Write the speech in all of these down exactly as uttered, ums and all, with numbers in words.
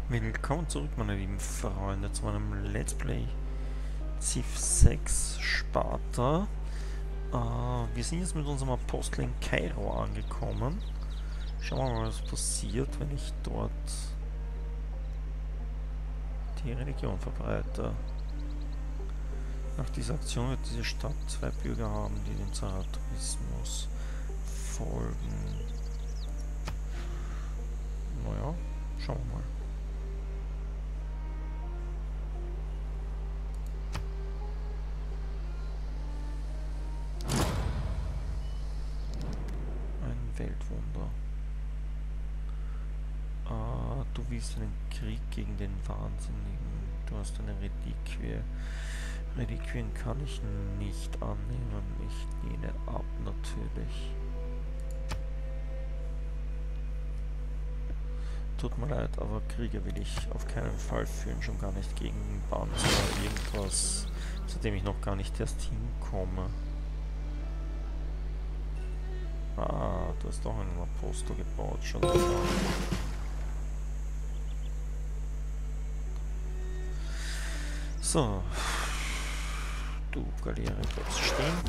Willkommen zurück, meine lieben Freunde, zu meinem Let's Play Civ sechs Sparta. Äh, wir sind jetzt mit unserem Apostel in Kairo angekommen. Schauen wir mal, was passiert, wenn ich dort die Religion verbreite. Nach dieser Aktion wird diese Stadt zwei Bürger haben, die dem Zarathusmus folgen. Naja, schauen wir mal. Weltwunder. Ah, du willst einen Krieg gegen den Wahnsinnigen. Du hast eine Reliquie. Reliquien kann ich nicht annehmen. Ich lehne ab, natürlich. Tut mir leid, aber Kriege will ich auf keinen Fall führen. Schon gar nicht gegen Bands oder irgendwas, zu dem ich noch gar nicht erst hinkomme. Ah, du hast doch einen Apostel gebaut, schon klar. So. Du, Galeere, bleibst stehen.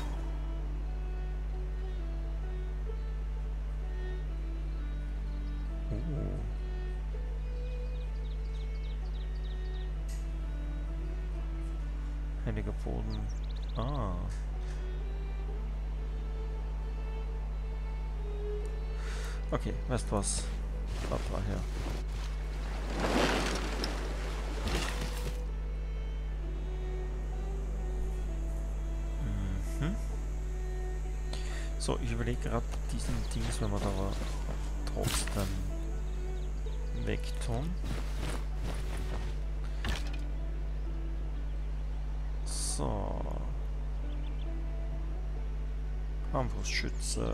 Uh. Heiliger Boden. Ah. Okay, weißt du was? Da war her. Mhm. So, ich überlege gerade diesen Dings, wenn wir da aber trotzdem wegtun. So. Armbrustschütze.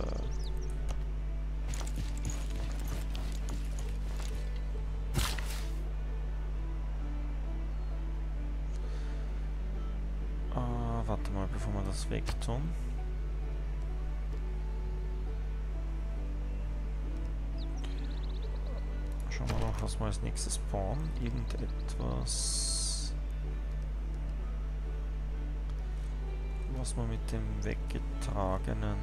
Warte mal, bevor wir das wegtun. Schauen wir noch, was wir als nächstes bauen. Irgendetwas, was wir mit dem weggetragenen...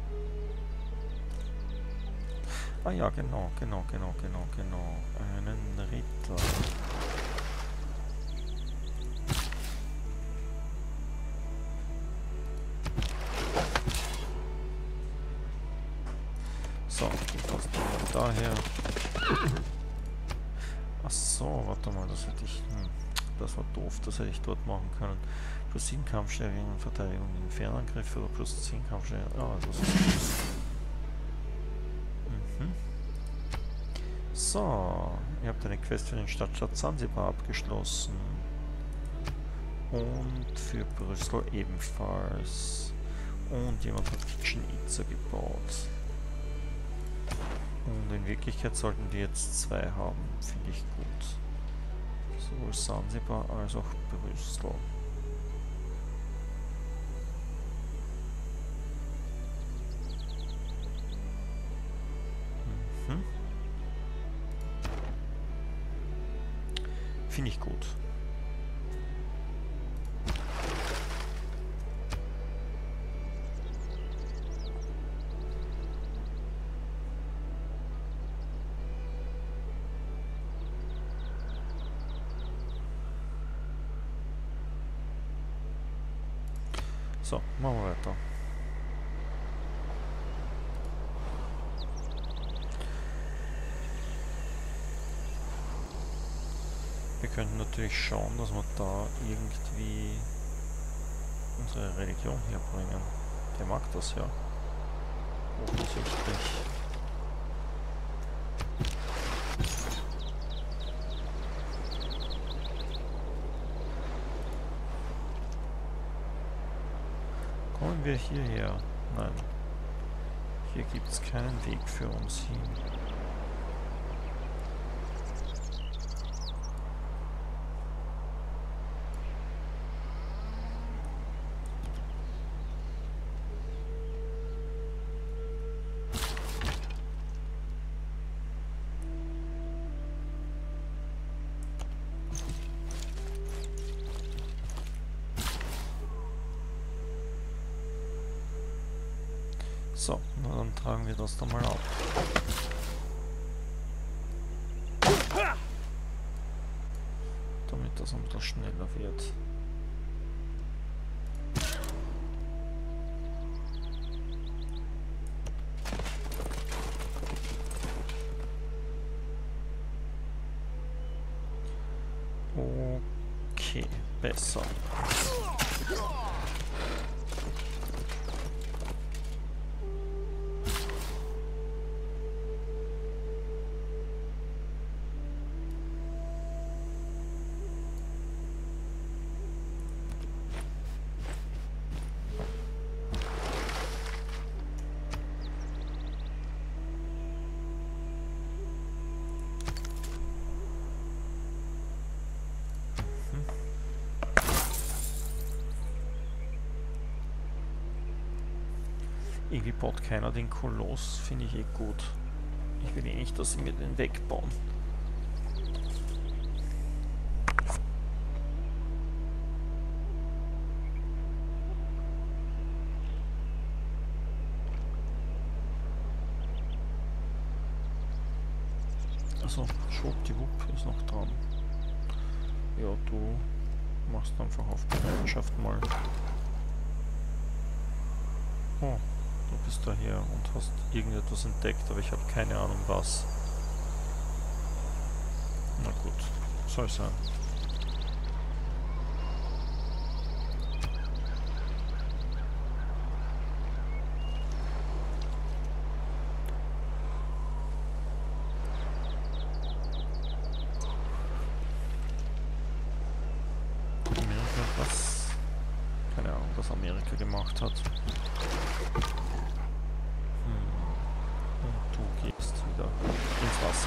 Ah ja, genau, genau, genau, genau, genau. Einen Ritter. So, was daher. Ach so, warte mal, das hätte ich. Hm, das war doof, das hätte ich dort machen können. Plus sieben Kampfstärke und Verteidigung gegen Fernangriffe oder plus zehn Kampfstärke. Ah, das ist gut. Mhm. So, ihr habt eine Quest für den Stadtstaat Sansibar abgeschlossen. Und für Brüssel ebenfalls. Und jemand hat Kitchen Itza gebaut. Und in Wirklichkeit sollten die jetzt zwei haben, finde ich gut. Sowohl Sansibar als auch Brüssel. Mhm. Finde ich gut. So, machen wir weiter. Wir könnten natürlich schauen, dass wir da irgendwie unsere Religion herbringen. Der mag das ja. Offensichtlich. Kommen wir hierher? Nein. Hier gibt es keinen Weg für uns hin. So, na dann tragen wir das da mal ab. Damit das ein bisschen schneller wird. Okay, besser. Irgendwie baut keiner den Koloss, finde ich eh gut. Ich will eh nicht, dass sie mir den wegbauen. Also, schwuppdiwupp ist noch dran. Ja, du machst einfach auf Bereitschaft mal. Oh. Du bist daher und hast irgendetwas entdeckt, aber ich habe keine Ahnung was. Na gut, soll sein. Amerika, was? Keine Ahnung, was Amerika gemacht hat. Du gehst wieder ins Wasser.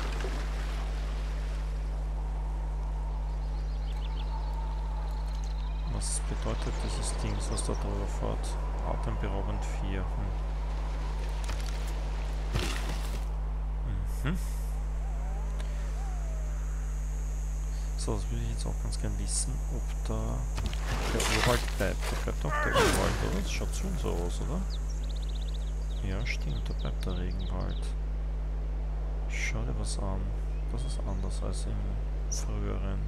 Was bedeutet dieses Ding, was da drüber fährt? Atemberaubend vier. Hm. Mhm. So, das würde ich jetzt auch ganz gern wissen, ob da der Urwald bleibt. Da bleibt auch der Urwald, oder? Das schaut schon so aus, oder? Ja, stimmt, da bleibt der Regenwald. Schau dir was an. Das ist anders als im früheren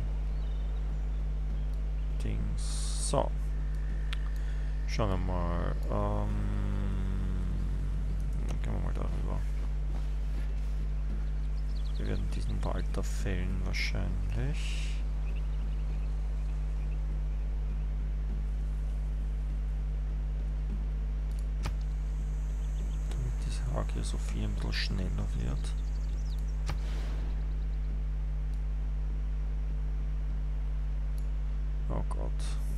Dings. So. Schauen wir mal. Ähm, dann gehen wir mal darüber. Wir werden diesen Wald da fällen wahrscheinlich. Hagia Sophia ein bisschen schneller wird. Oh Gott.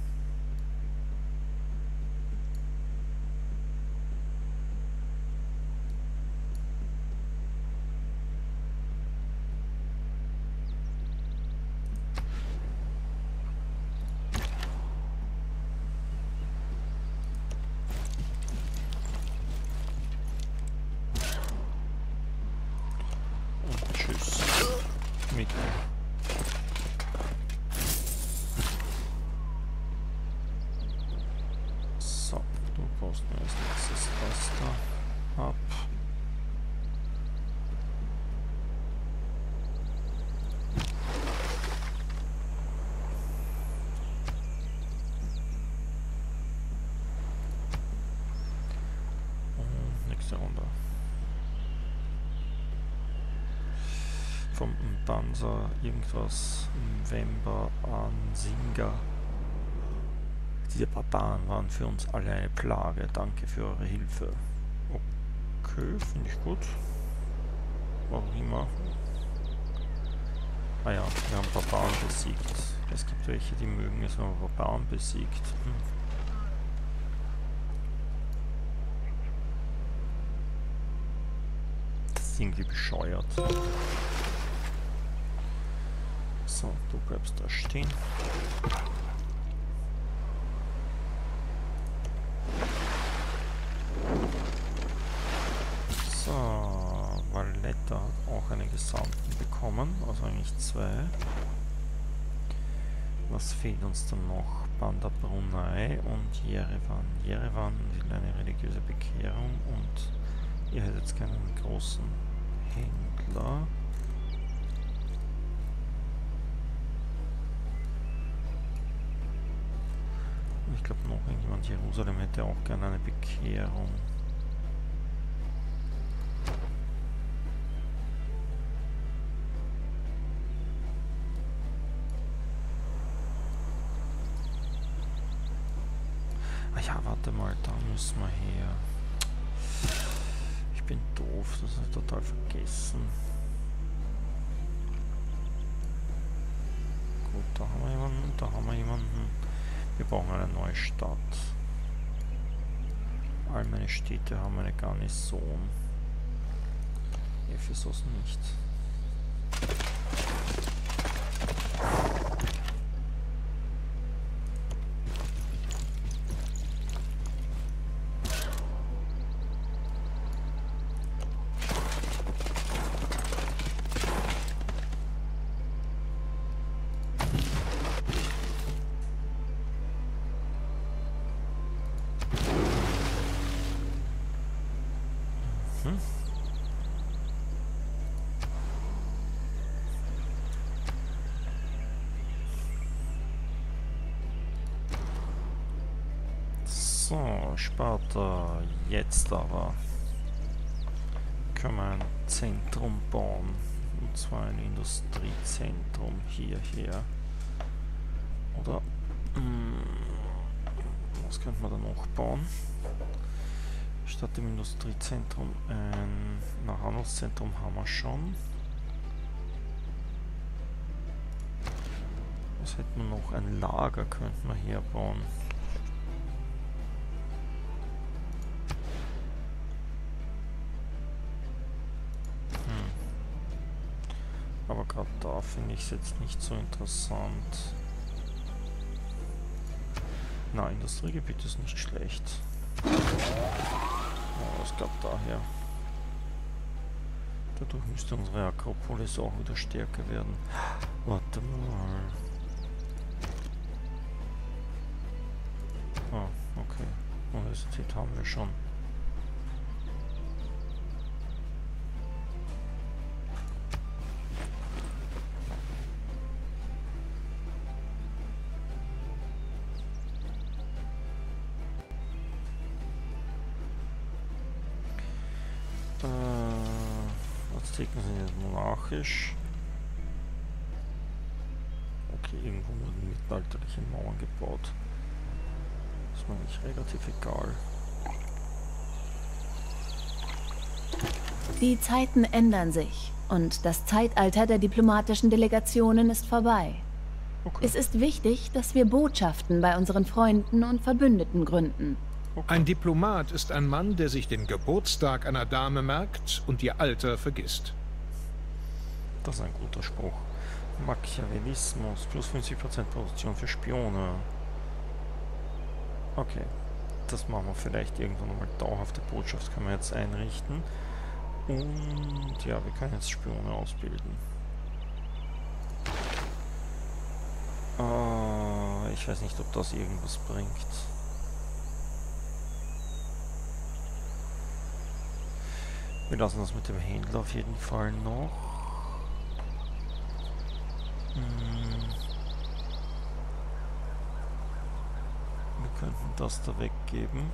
So, du baust mir als nächstes das da ab. Und nächste Runde. Vom Panzer irgendwas November an Singa. Diese Barbaren waren für uns alle eine Plage. Danke für eure Hilfe. Okay, finde ich gut. Warum immer. Ah ja, wir haben Barbaren besiegt. Es gibt welche, die mögen es, wenn man Barbaren besiegt. Hm. Das ist irgendwie bescheuert. So, du bleibst da stehen. So, Valletta hat auch einen Gesandten bekommen, also eigentlich zwei. Was fehlt uns dann noch? Bandar-Brunei und Jerewan. Jerewan will eine religiöse Bekehrung und ihr hättet jetzt keinen großen Händler. Ich glaube noch irgendjemand, Jerusalem hätte auch gerne eine Bekehrung. Ah ja, warte mal, da müssen wir her. Ich bin doof, das habe ich total vergessen. Gut, da haben wir jemanden, da haben wir jemanden. Wir brauchen eine neue Stadt. All meine Städte haben eine Garnison. Ephesus nicht. Hm? So, Sparta, jetzt aber können wir ein Zentrum bauen, und zwar ein Industriezentrum hierher. Oder mh, was könnte man da noch bauen? Statt dem Industriezentrum ein na, Handelszentrum haben wir schon. Was hätten wir noch? Ein Lager könnten wir hier bauen. Hm. Aber gerade da finde ich es jetzt nicht so interessant. Na, Industriegebiet ist nicht schlecht. Oh, was gab daher? Dadurch müsste unsere Akropolis auch wieder stärker werden. Warte mal. Ah, okay. Universität haben wir schon. Azteken sind jetzt monarchisch. Okay, irgendwo wurden mittelalterliche Mauern gebaut. Das ist mir eigentlich relativ egal. Die Zeiten ändern sich und das Zeitalter der diplomatischen Delegationen ist vorbei. Okay. Es ist wichtig, dass wir Botschaften bei unseren Freunden und Verbündeten gründen. Okay. Ein Diplomat ist ein Mann, der sich den Geburtstag einer Dame merkt und ihr Alter vergisst. Das ist ein guter Spruch. Machiavellismus, plus fünfzig Prozent Produktion für Spione. Okay, das machen wir vielleicht irgendwann nochmal. Dauerhafte Botschaft können wir jetzt einrichten. Und ja, wir können jetzt Spione ausbilden. Uh, ich weiß nicht, ob das irgendwas bringt. Wir lassen das mit dem Händler auf jeden Fall noch. Hm. Wir könnten das da weggeben.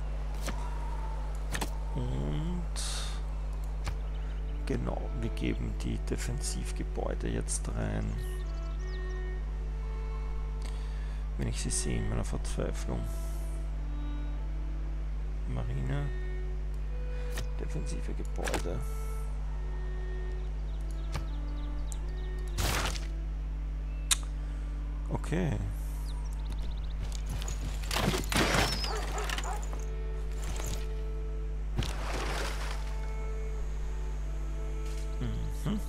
Und genau, wir geben die Defensivgebäude jetzt rein. Wenn ich sie sehe in meiner Verzweiflung. Marine. Defensive Gebäude. Okay. Mhm.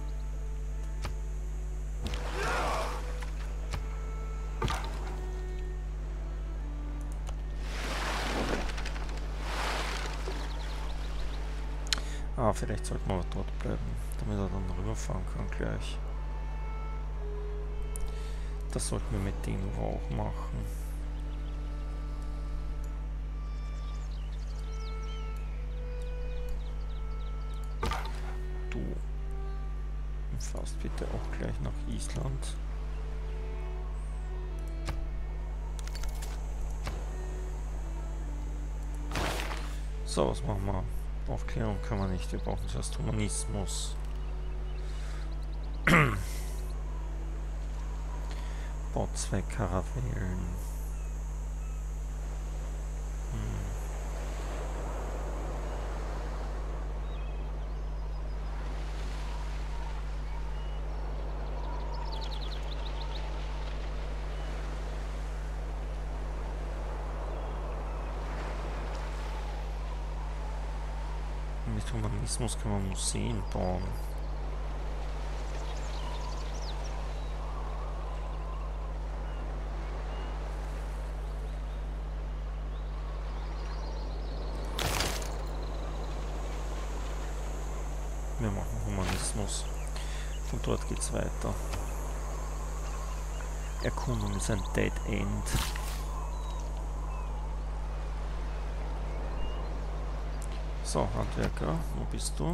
Ah, vielleicht sollten wir dort bleiben, damit er dann rüberfahren kann gleich. Das sollten wir mit dem auch machen. Fast bitte auch gleich nach Island. So, was machen wir? Aufklärung können wir nicht, wir brauchen zuerst Humanismus. Bau zwei Karavellen. Hm. Mit Humanismus kann man Museen bauen. Wir machen Humanismus. Von dort geht's weiter. Erkundung ist ein Dead End. So, Handwerker, wo bist du?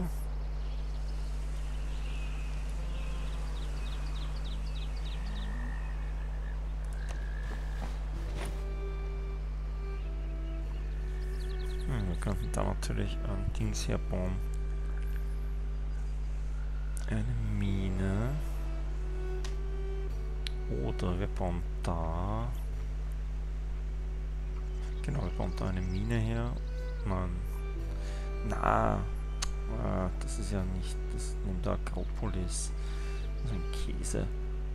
Hm, wir könnten da natürlich ein Dings hier bauen. Eine Mine. Oder wir bauen da. Genau, wir bauen da eine Mine her. Nein. Na, ah, das ist ja nicht, das nimmt der Akropolis. Das ist ein Käse.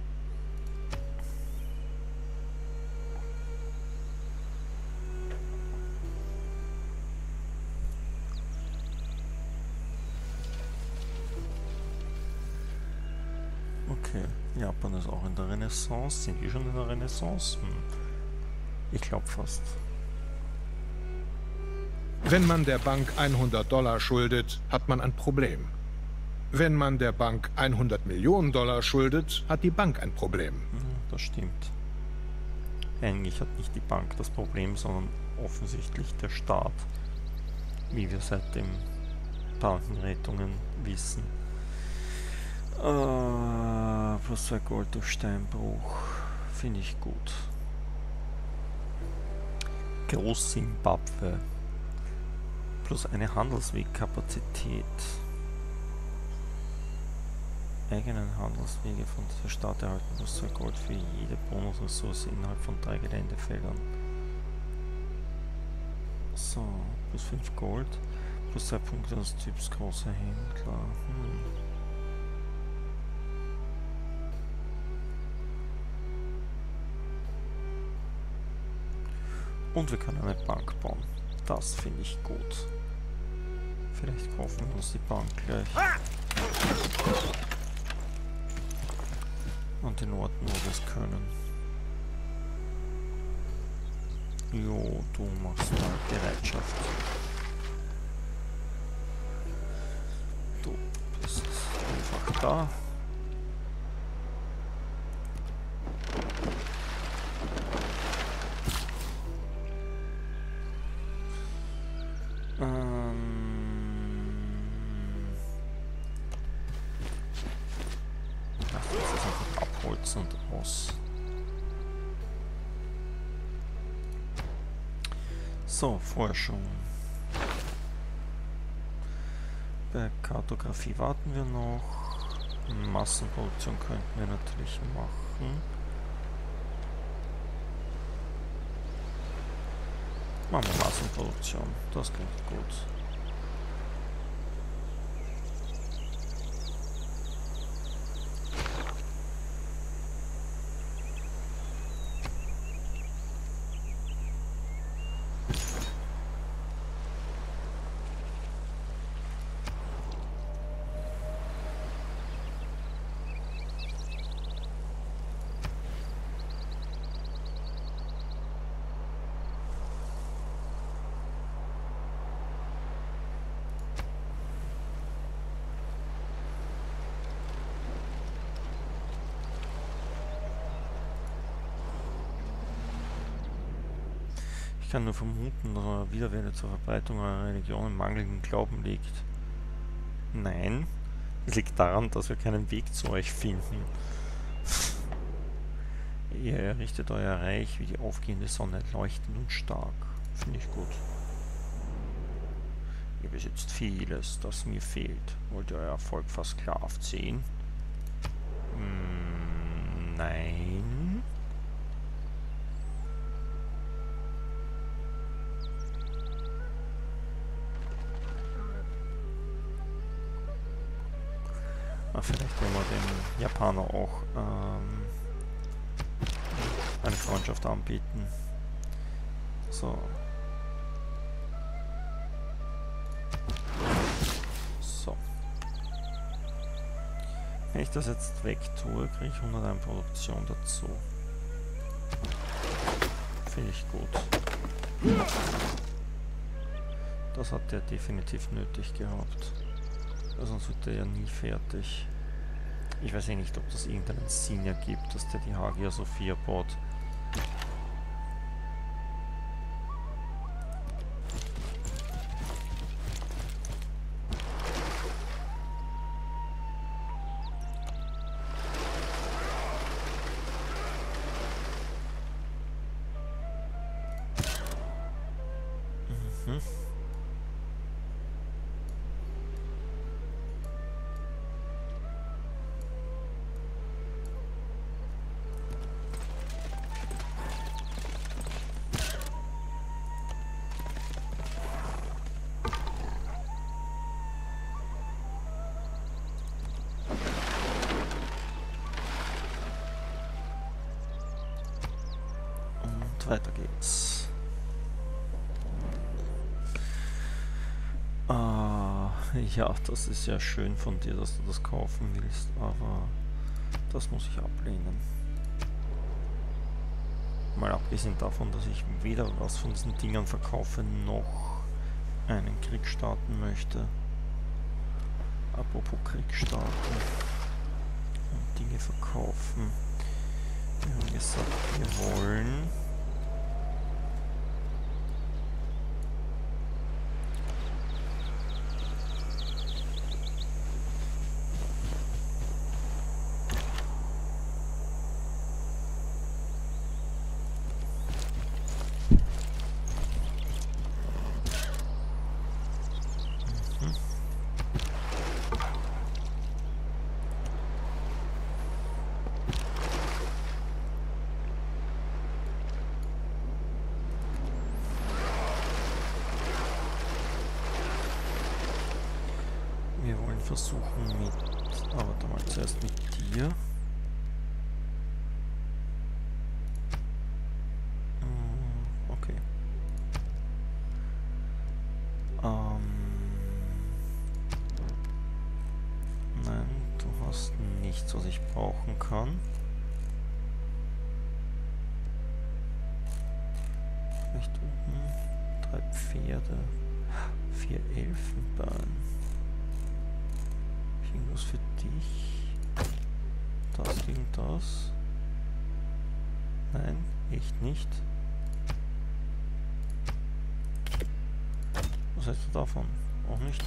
Okay, Japan ist auch in der Renaissance. Sind die schon in der Renaissance? Hm. Ich glaube fast. Wenn man der Bank hundert Dollar schuldet, hat man ein Problem. Wenn man der Bank hundert Millionen Dollar schuldet, hat die Bank ein Problem. Das stimmt. Eigentlich hat nicht die Bank das Problem, sondern offensichtlich der Staat, wie wir seit den Bankenrettungen wissen. Uh, plus zwei Gold durch Steinbruch. Finde ich gut. Groß-Simbabwe. Plus eine Handelswegkapazität. Eigenen Handelswege von dieser Stadt erhalten plus zwei Gold für jede Bonusressource innerhalb von drei Geländefeldern. So, plus fünf Gold. Plus zwei Punkte des Typs großer Händler. Hm. Und wir können eine Bank bauen. Das finde ich gut. Vielleicht kaufen wir uns die Bank gleich. Und den Orten, wo wir es können. Jo, du machst mal Bereitschaft. Du bist einfach da. Und aus. So, Forschung. Bei Kartografie warten wir noch. Massenproduktion könnten wir natürlich machen. Machen wir Massenproduktion. Das klingt gut. Ich kann nur vermuten, dass eure Widerwelle zur Verbreitung eurer Religion im mangelnden Glauben liegt. Nein, Es liegt daran, dass wir keinen Weg zu euch finden. Ihr errichtet euer Reich wie die aufgehende Sonne, leuchtend und stark. Finde ich gut. Ihr besitzt vieles, das mir fehlt. Wollt ihr euer Volk versklavt sehen? Hm, nein. Ah, vielleicht wollen wir dem Japaner auch ähm, eine Freundschaft anbieten. So. So. Wenn ich das jetzt weg tue, kriege ich hunderteins Produktion dazu. Finde ich gut. Das hat der definitiv nötig gehabt. Sonst wird der ja nie fertig. Ich weiß eh nicht, ob das irgendeinen Sinn ergibt, dass der die Hagia Sophia baut. Mhm. Weiter geht's. Ah, ja, das ist ja schön von dir, dass du das kaufen willst, aber das muss ich ablehnen. Mal abgesehen davon, dass ich weder was von diesen Dingern verkaufe, noch einen Krieg starten möchte. Apropos Krieg starten und Dinge verkaufen. Wir haben gesagt, wir wollen... Wir wollen versuchen mit, aber warte mal, zuerst mit dir. Okay. Ähm, nein, du hast nichts, was ich brauchen kann. Vielleicht oben drei Pferde, vier Elfenbein. Irgendwas für dich. Das gegen das. Nein, echt nicht. Was hältst du davon? Auch nicht.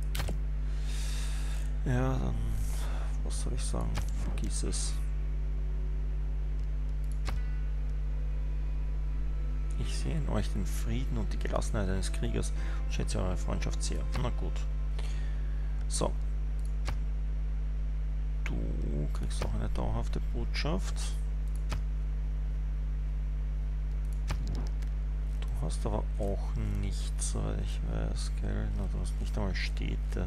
Ja, dann... Was soll ich sagen? Vergiss es. Ich sehe in euch den Frieden und die Gelassenheit eines Kriegers und schätze eure Freundschaft sehr. Na gut. So. Du kriegst auch eine dauerhafte Botschaft. Du hast aber auch nichts, soweit ich weiß, gell? Na, du hast nicht einmal Städte.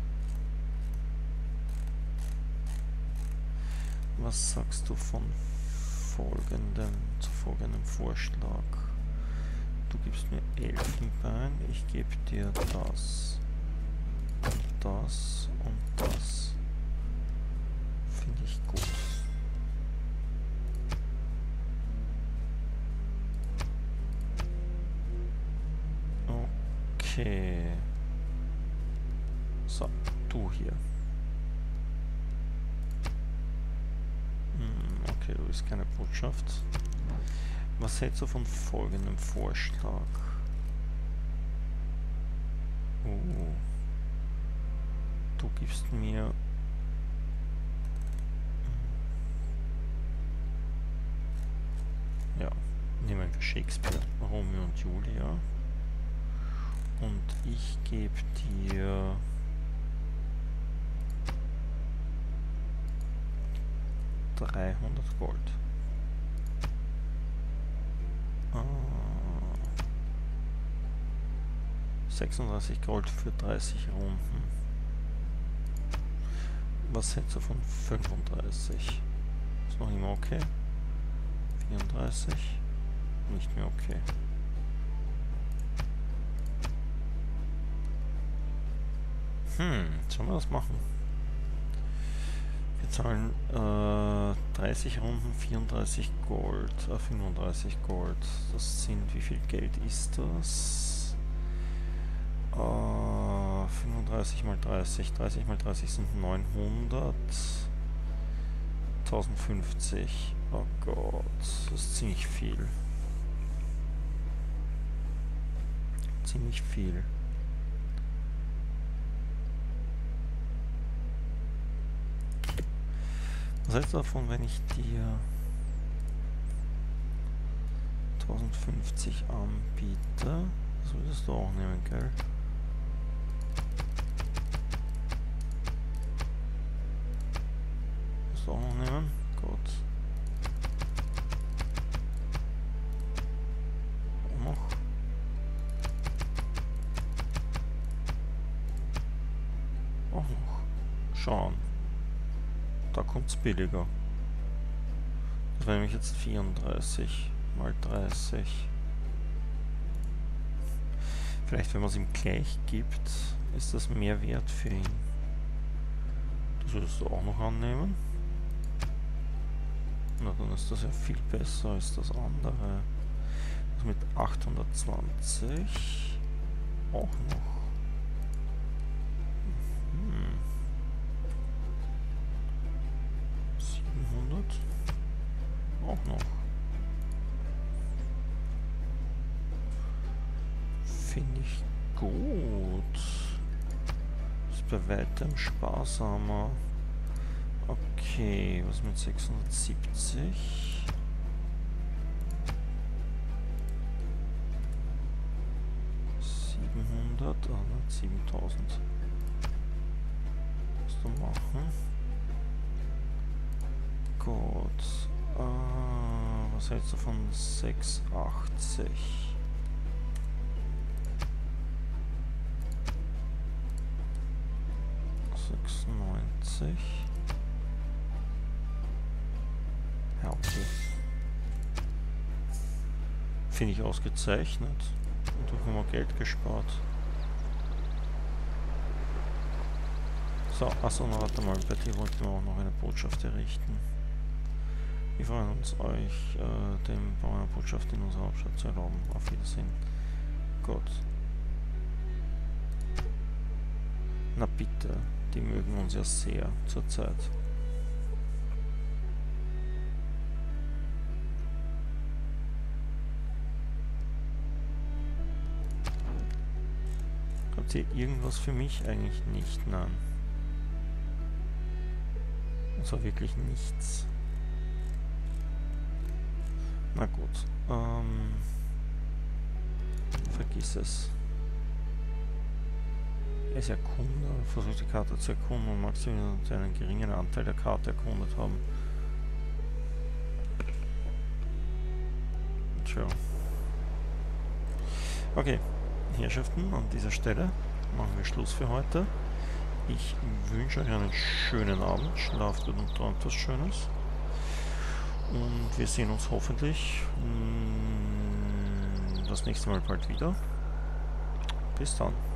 Was sagst du von folgendem, zu folgendem Vorschlag? Du gibst mir Elfenbein, ich gebe dir das und das und das. Finde ich gut. Okay. So, du hier. Hm, okay, du bist keine Botschaft. Was hältst du von folgendem Vorschlag? Oh. Du gibst mir Ja, nehmen wir Shakespeare, Romeo und Julia. Und ich gebe dir dreihundert Gold. Ah, sechsunddreißig Gold für dreißig Runden. Was hältst du von fünfunddreißig? Ist noch immer okay? vierunddreißig? Nicht mehr okay. Hm, sollen wir das machen? Wir zahlen äh, dreißig Runden, vierunddreißig Gold, äh, fünfunddreißig Gold. Das sind, wie viel Geld ist das? Äh, fünfunddreißig mal dreißig, dreißig mal dreißig sind neunhundert. tausendfünfzig. Oh Gott, das ist ziemlich viel. Ziemlich viel. Was hältst du davon, wenn ich dir tausendfünfzig anbiete? Das würdest du auch nehmen, gell? Würdest du auch noch nehmen? Gut. Auch noch. Auch noch. Schauen. Da kommt es billiger. Das wäre nämlich jetzt vierunddreißig mal dreißig. Vielleicht, wenn man es ihm gleich gibt, ist das mehr wert für ihn. Das würdest du auch noch annehmen. Na, dann ist das ja viel besser als das andere. Das mit achthundertzwanzig auch noch. Hm. siebenhundert auch noch. Finde ich gut. Ist bei weitem sparsamer. Okay, was mit sechshundertsiebzig? siebenhundert, ah, siebentausend. Was du machen? Gut. Uh, was hältst du von sechshundertachtzig? sechsundneunzig. Ja, okay. Finde ich ausgezeichnet. Und auch immer Geld gespart. So, achso, warte mal, bei dir wollten wir auch noch eine Botschaft errichten. Wir freuen uns, euch äh, dem Bau einer Botschaft in unserer Hauptstadt zu erlauben. Auf Wiedersehen. Gut. Na bitte, die mögen uns ja sehr zurzeit. Habt ihr irgendwas für mich? Eigentlich nicht, nein. Also wirklich nichts. Na gut, ähm, vergiss es. Er ist ja Kunde, versucht die Karte zu erkunden und magst du einen geringen Anteil der Karte erkundet haben. Tja. Okay, Herrschaften, an dieser Stelle machen wir Schluss für heute. Ich wünsche euch einen schönen Abend, schlaft gut und träumt was Schönes. Und wir sehen uns hoffentlich mh, das nächste Mal bald wieder. Bis dann.